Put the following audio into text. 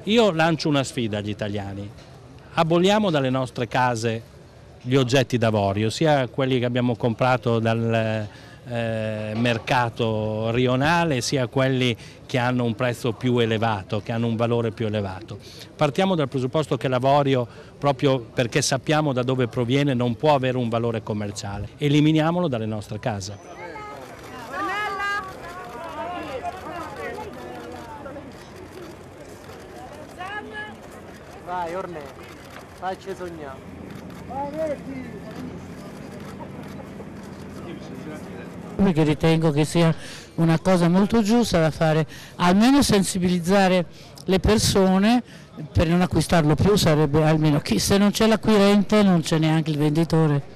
Io lancio una sfida agli italiani: aboliamo dalle nostre case gli oggetti d'avorio, sia quelli che abbiamo comprato dal mercato rionale, sia quelli che hanno un prezzo più elevato, che hanno un valore più elevato. Partiamo dal presupposto che l'avorio, proprio perché sappiamo da dove proviene, non può avere un valore commerciale. Eliminiamolo dalle nostre case. Vai Ornè, facci sognare. Perché ritengo che sia una cosa molto giusta da fare, almeno sensibilizzare le persone per non acquistarlo più, sarebbe almeno se non c'è l'acquirente non c'è neanche il venditore.